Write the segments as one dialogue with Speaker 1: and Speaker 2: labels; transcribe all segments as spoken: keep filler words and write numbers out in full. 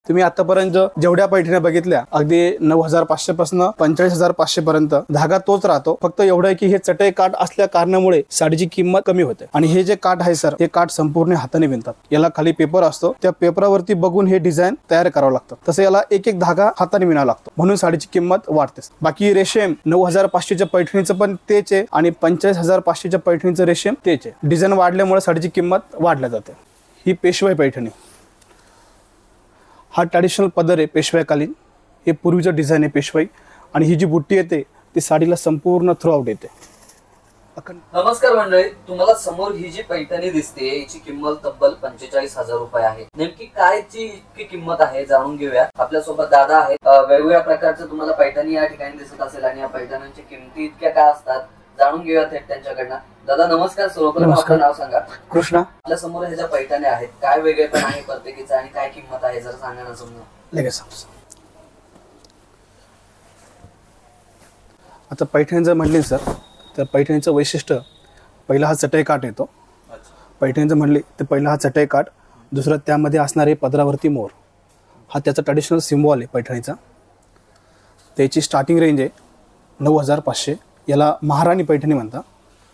Speaker 1: तुम्ही आतापर्यंत जेवढ्या पैठण्या बघितल्या अगदी नऊ हजार पाचशे पासून पंचेचाळीस हजार पाचशे पर्यंत धागा तोच राहतो। फक्त एवढं आहे की हे चटई काठ असल्या कारणामुळे साडीची किंमत कमी होते। आणि हे जे काठ आहे सर, हे काठ संपूर्ण हाताने विणतात। याला खाली पेपर असतो, त्या पेपरावरती बघून हे डिझाइन तयार करावं लागतं। तसं याला एक एक धागा हाताने विणावा लागतो, म्हणून साडीची किंमत वाढते। बाकी रेशीम नऊ हजार पाचशेच्या पैठणीचं पण तेच आहे आणि पंचेचाळीस हजार पाचशेच्या पैठणीचं रेशीम तेच आहे। डिझाइन वाढल्यामुळे साडीची किंमत वाढल्या जाते। ही पेशवाई पैठणी, हा ट्रॅडिशनल पदर आहे पेशवाईकालीन। हे पूर्वीचं डिझाइन आहे पेशवाई, आणि ही जी बुट्टी येते ती साडीला संपूर्ण थ्रू आउट येते।
Speaker 2: नमस्कार मंडळी, तुम्हाला समोर ही जी पैठणी दिसते याची किंमत तब्बल पंचेचाळीस हजार रुपये आहे। नेमकी कायची इतकी किंमत आहे जाणून घेऊया। आपल्या सोबत दादा आहेत। वेगवेगळ्या प्रकारच्या तुम्हाला पैठणी या ठिकाणी दिसत असेल आणि या पैठण्यांची किमती इतक्या काय असतात जाणून घेऊया थेट त्यांच्याकडनं। दादा नमस्कार, सर्वप्रथम आपलं नाव सांगा।
Speaker 1: कृष्णा।
Speaker 2: आपल्या समोर ह्या ज्या पैठण्या आहेत काय वेगळेपण आहे प्रत्येकीचा आणि काय किंमत आहे जर सांगा ना समजा।
Speaker 1: लगेच सांगतो। आता पैठणीचं म्हणले सर, तर पैठणीचं वैशिष्ट्य पहिला हा चटई काठ येतो। पैठणीचं म्हणले तर पहिला हा चटई काठ, दुसरा त्यामध्ये असणारे पदरावरती मोर, हा त्याचा ट्रॅडिशनल सिम्बॉल आहे पैठणीचा। त्याची स्टार्टिंग रेंज आहे नऊ हजार पाचशे। याला महाराणी पैठणी म्हणतात।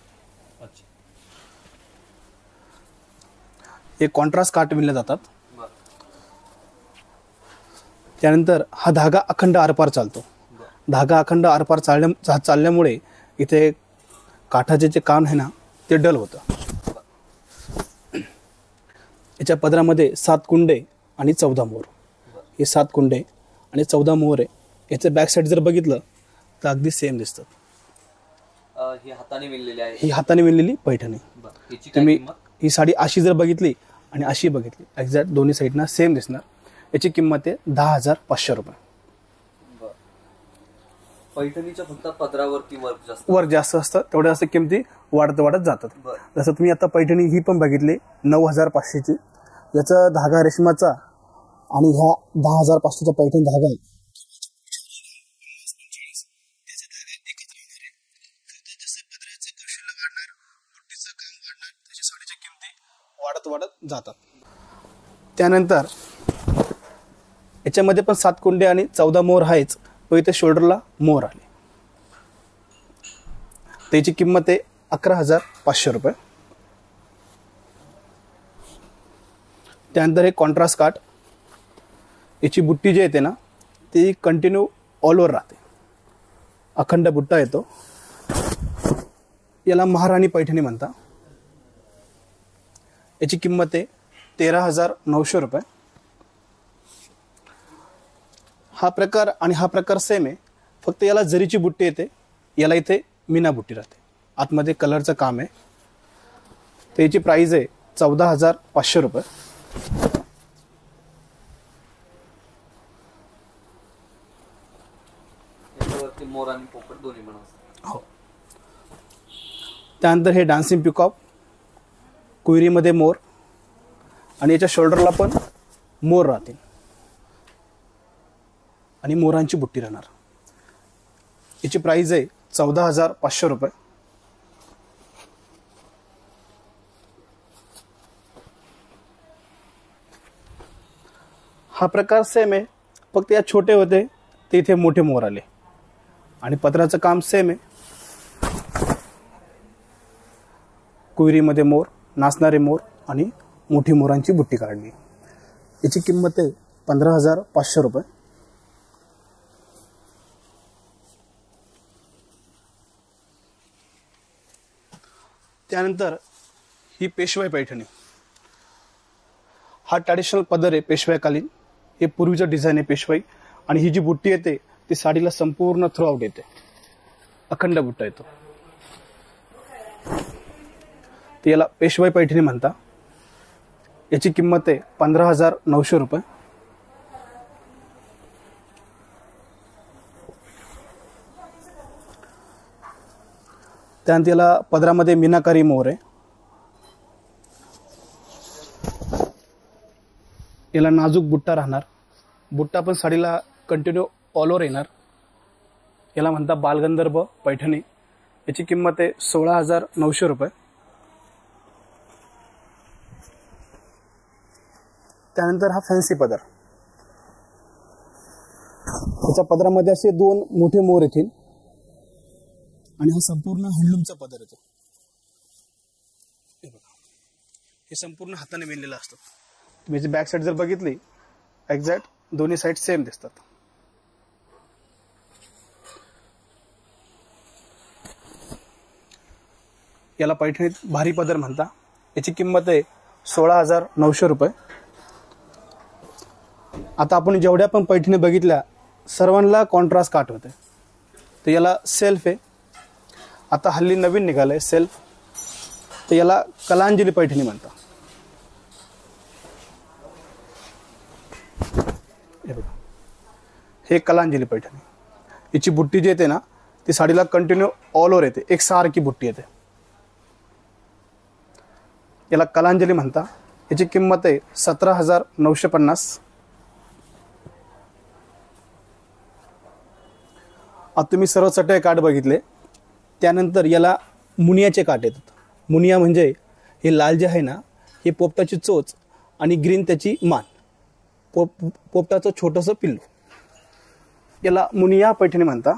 Speaker 1: हे कॉन्ट्रास्ट काठ विणले जातात। त्यानंतर हा धागा अखंड आरपार चालतो। धागा अखंड आरपार चालल्या चालल्यामुळे इथे काठाचे जे काम आहे ना ते डल होतं। याच्या पदरामध्ये सात कुंडे आणि चौदा मोर, हे सात कुंडे आणि चौदा मोर आहे। याचं बॅक साईड जर बघितलं तर अगदी सेम दिसतात।
Speaker 2: ही हाताने विणलेली आहे,
Speaker 1: ही हाताने विणलेली पैठणी। तुम्ही ही साडी अशी जर बघितली आणि अशी बघितली, एक्झॅक्ट दोन्ही साईडना सेम दिसणार। याची किंमत आहे दहा हजार पाचशे रुपये।
Speaker 2: पैठणीच्या फक्त पदरावरती वर्क जास्त
Speaker 1: वर्क जास्त असतं, तेवढ्या जास्त किमती वाढत वाढत जातात। जसं तुम्ही आता पैठणी ही पण बघितली नऊ हजार पाचशेची, याचा धागा रेशमाचा आणि ह्या दहा हजार पाचशेचा पैठणी धागा आहे। वाढत वाढत जातात। त्यानंतर याच्यामध्ये पण सात कुंडे आणि चौदा मोर आहेच, पण इथे शोल्डरला मोर आले। त्याची किंमत आहे अकरा हजार पाचशे रुपये। त्यानंतर हे कॉन्ट्रास्ट काठ, याची बुट्टी जी येते ना ती कंटिन्यू ऑल ओव्हर राहते, अखंड बुट्टा येतो। याला महाराणी पैठणी म्हणतात। याची किंमत आहे तेरा हजार नऊशे रुपये। हा प्रकार आणि हा प्रकार सेम आहे, फक्त याला जरीची बुट्टी येते, याला इथे मीना बुट्टी राहते, आतमध्ये कलरचं काम आहे। त्याची प्राइस आहे चौदा हजार पाचशे रुपये।
Speaker 2: मोर आणि पोपट दोन्ही पण असतात।
Speaker 1: हो। त्यानंतर हे डान्सिंग पिकॉक, कुयरीमध्ये मोर आणि याच्या शोल्डरला पण मोर राहतील आणि मोरांची बुट्टी राहणार। याची प्राइस आहे चौदा हजार पाचशे रुपये। हा प्रकार सेम आहे, फक्त या छोटे होते ते इथे मोठे मोर आले आणि पदराचं काम सेम आहे। कुयरीमध्ये मोर, नाचणारे मोर आणि मोठी मोरांची बुट्टी काढली। याची किंमत आहे पंधरा हजार पाचशे रुपये। त्यानंतर ही पेशवाई पैठणी, हा ट्रॅडिशनल पदर आहे पेशवाईकालीन। हे पूर्वीचं डिझाइन आहे पेशवाई, आणि ही जी बुट्टी येते ती साडीला संपूर्ण थ्रू आउट येते, अखंड बुट्टा येतो। ते याला पेशवाई पैठणी म्हणतात। याची किंमत आहे पंधरा हजार नऊशे रुपये। त्यानंतर याला पदरामध्ये मीनाकारी मोर आहे। याला नाजूक बुट्टा राहणार, बुट्टा पण साडीला कंटिन्यू ऑल ओव्हर येणार। याला म्हणतात बालगंधर्व पैठणी। याची किंमत आहे सोळा हजार नऊशे रुपये। त्यानंतर हा फॅन्सी पदर, त्याच्या पदरामध्ये असे दोन मोठे मोर येतील आणि हा संपूर्ण हँडलूमचा पदर येतो. हे बघा, हे संपूर्ण हाताने विणलेलं असतं. तुम्ही जी बॅक साईड जर बघितली एक्झॅक्ट दोन्ही साईड सेम दिसतात. याला पैठणीत भारी पदर म्हणता. याची किंमत आहे सोळा हजार नऊशे रुपये. आता आपण जेवढ्या पण पैठणी बघितल्या सर्वांना कॉन्ट्रास्ट काट होते. तर याला सेल्फ आहे. आता हल्ली नवीन निघालंय सेल्फ, तर याला कलांजली पैठणी म्हणतात. हे बघा, हे कलांजली पैठणी. याची बुट्टी जी येते ना ती साडीला कंटिन्यू ऑल ओव्हर येते, एक सारखी बुट्टी येते. याला कलांजली म्हणता. याची किंमत आहे सतरा हजार नऊशे पन्नास. आता तुम्ही सर्व चटई काठ बघितले. त्यानंतर याला मुनियाचे काठ येतात. मुनिया म्हणजे हे लाल जे आहे ना हे पोपटाची चोच आणि ग्रीन त्याची मान, पोप पोपटाचं छोटंसं पिल्लू, याला मुनिया पैठणी म्हणता.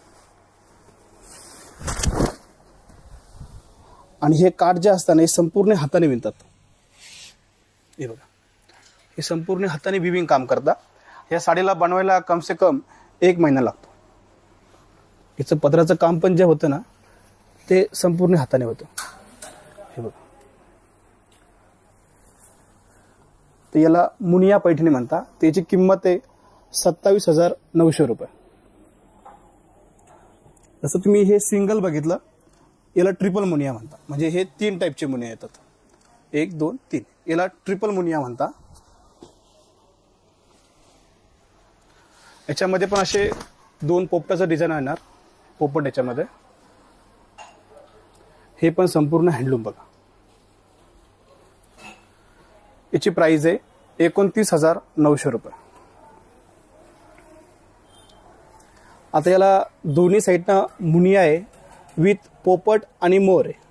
Speaker 1: आणि हे काठ जे असताना हे संपूर्ण हाताने विणतात. हे बघा, हे संपूर्ण हाताने विविंग काम करता. या साडीला बनवायला कम से कम एक महिना लागतो. याचं पदराचं काम पण जे होतं ना ते संपूर्ण हाताने होतं. हे बघा, तर याला मुनिया पैठणी म्हणता. त्याची किंमत आहे सत्तावीस हजार नऊशे रुपये. जसं तुम्ही हे सिंगल बघितलं, याला ट्रिपल मुनिया म्हणता. म्हणजे हे तीन टाईपचे मुनिया येतात, एक दोन तीन. याला ट्रिपल मुनिया म्हणता. याच्यामध्ये पण असे दोन पोपटाचं डिझाईन येणार, पोपट याच्यामध्ये. हे पण संपूर्ण हँडलूम बघा. याची प्राइस आहे एकोणतीस हजार नऊशे रुपये. आता याला दोन्ही साईडनं मुनिया आहे विथ पोपट आणि मोर आहे.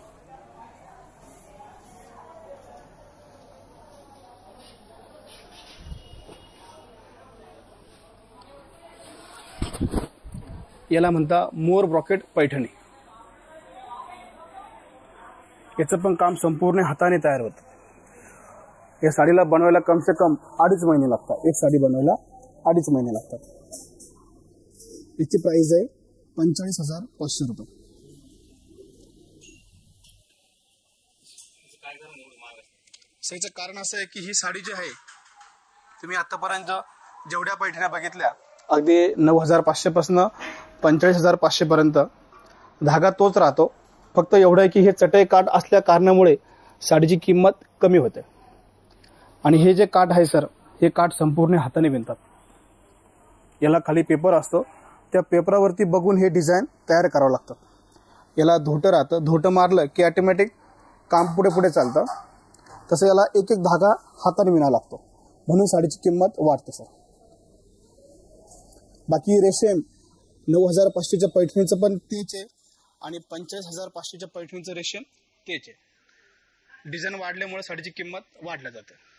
Speaker 1: याला म्हणता मोर ब्रॉकेट पैठणी. याचं पण काम संपूर्ण हाताने तयार होतं. या साडीला बनवायला कम से कम अडीच महिने लागतात. एक साडी बनवायला अडीच महिने लागतात. याची प्राइस आहे पंचेचाळीस हजार पाचशे रुपये. याचं कारण असं आहे की ही साडी जी आहे तुम्ही आतापर्यंत जेवढ्या पैठण्या बघितल्या अगदी नऊ हजार पाचशे पासून पंचेचाळीस हजार पाचशे पर्यंत धागा तोच राहतो. फक्त एवढं आहे की हे चटई काठ असल्या कारणामुळे साडीची किंमत कमी होते. आणि हे जे काठ आहे सर, हे काठ संपूर्ण हाताने विणतात. याला खाली पेपर असतो, त्या पेपरावरती बघून हे डिझाईन तयार करावं लागतं. याला धोटं राहतं, धोटं मारलं की ऑटोमॅटिक काम पुढे पुढे चालतं. तसं याला एक एक धागा हाताने विणावा लागतो, म्हणून साडीची किंमत वाढते सर. बाकी रेशेम नऊ हजार पाचशेच्या पैठणीचं पण तेच आहे आणि पंचेचाळीस हजार पाचशेच्या पैठणीचं रेशेम तेच आहे. डिझाईन वाढल्यामुळे साडीची किंमत वाढल्या जाते.